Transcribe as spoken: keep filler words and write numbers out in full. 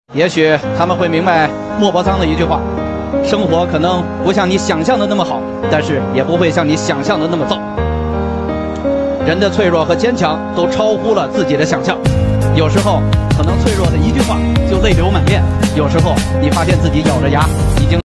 也许他们会明白莫泊桑的一句话：生活可能不像你想象的那么好，但是也不会像你想象的那么糟。人的脆弱和坚强都超乎了自己的想象，有时候可能脆弱的一句话就泪流满面，有时候你发现自己咬着牙已经。